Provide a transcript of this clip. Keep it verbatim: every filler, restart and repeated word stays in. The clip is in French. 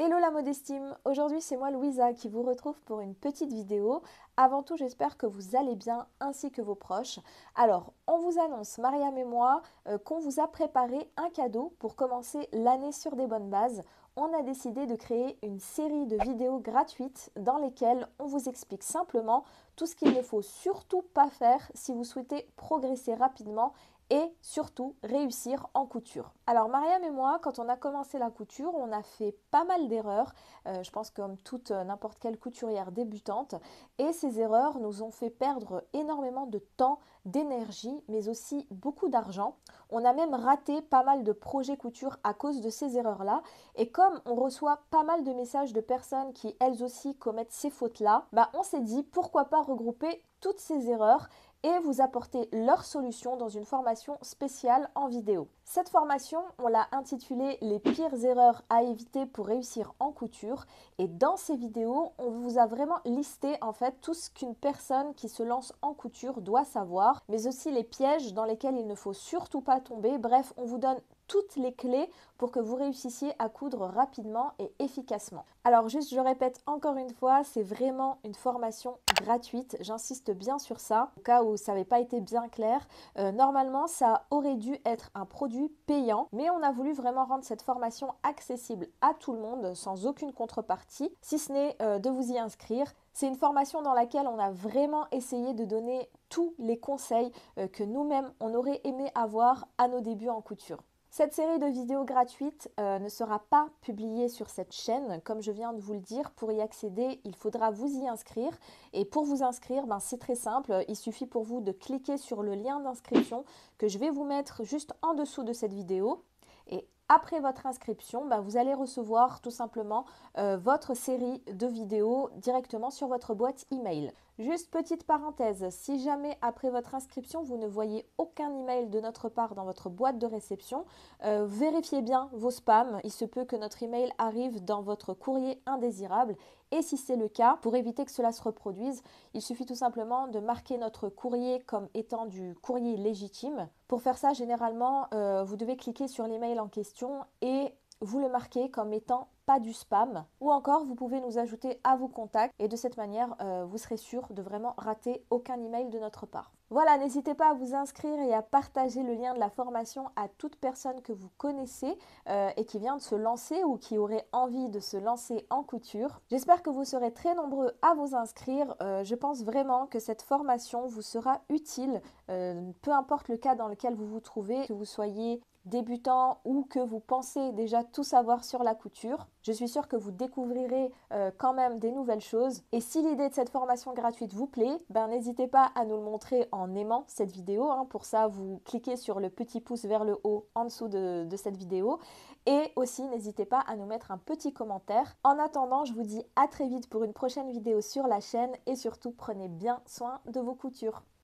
Hello la modestime, aujourd'hui c'est moi Louisa qui vous retrouve pour une petite vidéo. Avant tout j'espère que vous allez bien ainsi que vos proches. Alors on vous annonce, Mariam et moi, euh, qu'on vous a préparé un cadeau pour commencer l'année sur des bonnes bases. On a décidé de créer une série de vidéos gratuites dans lesquelles on vous explique simplement tout ce qu'il ne faut surtout pas faire si vous souhaitez progresser rapidement et surtout réussir en couture. Alors Mariam et moi, quand on a commencé la couture, on a fait pas mal d'erreurs, euh, je pense comme toute euh, n'importe quelle couturière débutante, et ces erreurs nous ont fait perdre énormément de temps, d'énergie, mais aussi beaucoup d'argent. On a même raté pas mal de projets couture à cause de ces erreurs-là, et comme on reçoit pas mal de messages de personnes qui elles aussi commettent ces fautes-là, bah on s'est dit pourquoi pas regrouper toutes ces erreurs et vous apporter leurs solutions dans une formation spéciale en vidéo. Cette formation, on l'a intitulée Les pires erreurs à éviter pour réussir en couture, et dans ces vidéos, on vous a vraiment listé en fait tout ce qu'une personne qui se lance en couture doit savoir, mais aussi les pièges dans lesquels il ne faut surtout pas tomber. Bref, on vous donne toutes les clés pour que vous réussissiez à coudre rapidement et efficacement. Alors juste, je répète encore une fois, c'est vraiment une formation gratuite, j'insiste bien sur ça, au cas où ça n'avait pas été bien clair. Euh, normalement, ça aurait dû être un produit payant, mais on a voulu vraiment rendre cette formation accessible à tout le monde, sans aucune contrepartie, si ce n'est euh, de vous y inscrire. C'est une formation dans laquelle on a vraiment essayé de donner tous les conseils euh, que nous-mêmes, on aurait aimé avoir à nos débuts en couture. Cette série de vidéos gratuites euh, ne sera pas publiée sur cette chaîne, comme je viens de vous le dire. Pour y accéder, il faudra vous y inscrire. Et pour vous inscrire, ben, c'est très simple. Il suffit pour vous de cliquer sur le lien d'inscription que je vais vous mettre juste en dessous de cette vidéo. Et après votre inscription, ben, vous allez recevoir tout simplement euh, votre série de vidéos directement sur votre boîte email. Juste petite parenthèse, si jamais après votre inscription vous ne voyez aucun email de notre part dans votre boîte de réception, euh, vérifiez bien vos spams. Il se peut que notre email arrive dans votre courrier indésirable, et si c'est le cas, pour éviter que cela se reproduise, il suffit tout simplement de marquer notre courrier comme étant du courrier légitime. Pour faire ça, généralement, euh, vous devez cliquer sur l'email en question et vous le marquez comme étant pas du spam, ou encore vous pouvez nous ajouter à vos contacts, et de cette manière euh, vous serez sûr de vraiment rater aucun email de notre part. Voilà, n'hésitez pas à vous inscrire et à partager le lien de la formation à toute personne que vous connaissez euh, et qui vient de se lancer ou qui aurait envie de se lancer en couture. J'espère que vous serez très nombreux à vous inscrire. Euh, je pense vraiment que cette formation vous sera utile, euh, peu importe le cas dans lequel vous vous trouvez, que vous soyez débutant ou que vous pensez déjà tout savoir sur la couture. Je suis sûre que vous découvrirez euh, quand même des nouvelles choses. Et si l'idée de cette formation gratuite vous plaît, ben n'hésitez pas à nous le montrer en aimant cette vidéo. Hein. Pour ça, vous cliquez sur le petit pouce vers le haut en dessous de, de cette vidéo. Et aussi, n'hésitez pas à nous mettre un petit commentaire. En attendant, je vous dis à très vite pour une prochaine vidéo sur la chaîne, et surtout, prenez bien soin de vos coutures.